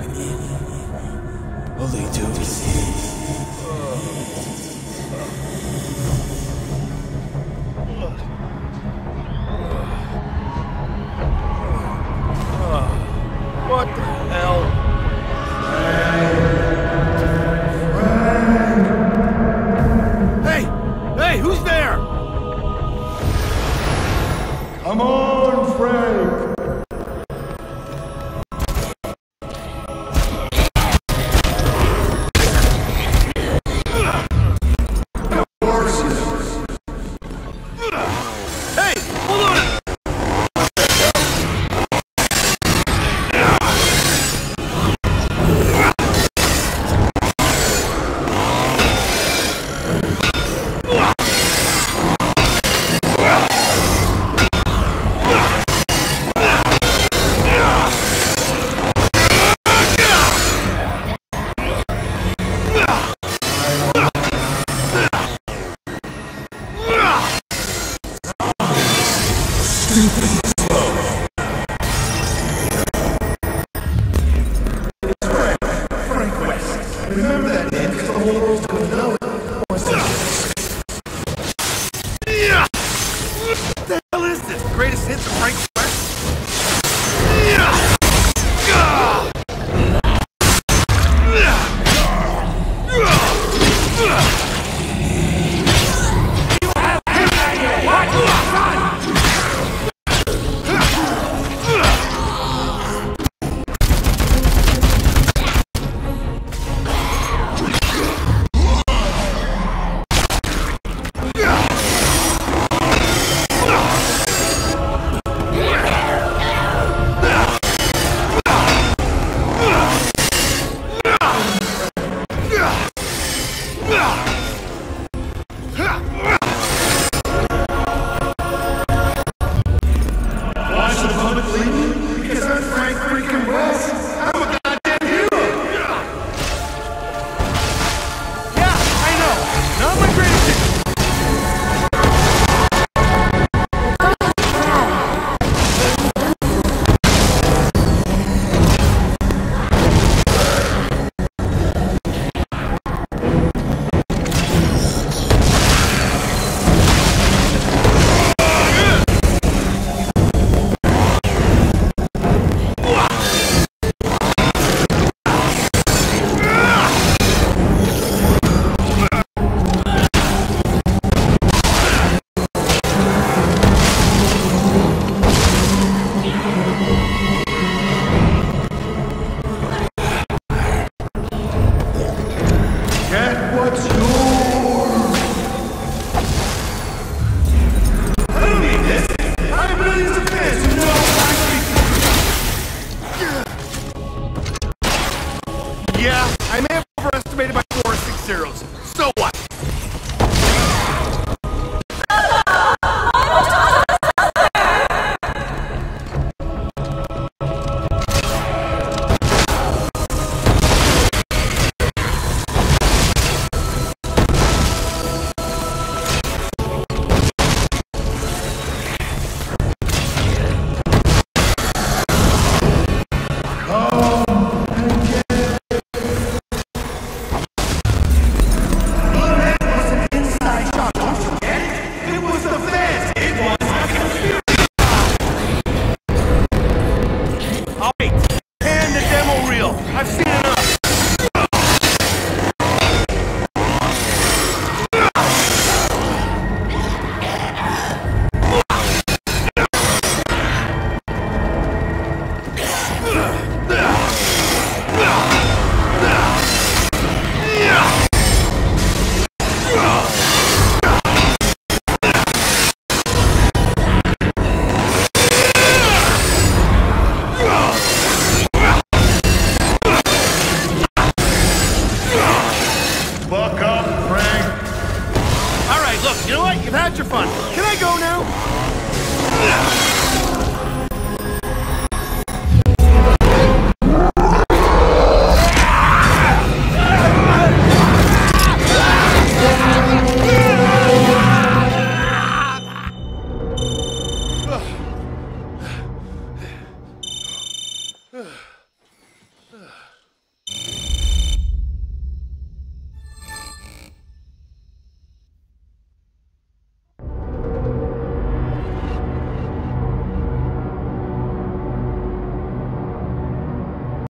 All they do is what the hell? Hey! Hey, who's there? Come on, Frank! Hey! Hold on! Remember that name, because the whole world's gonna know it. What the hell is this? Greatest hits of Frank West? Watch the public leave me, because I'm Frank freaking West. I'm a goddamn hero! Yeah, I know. Not my greatest hit. Get what's yours! I don't need this! I have millions of fans who know Yeah, I may have overestimated my 4 or 6 zeros. So what? I've seen enough! Ugh!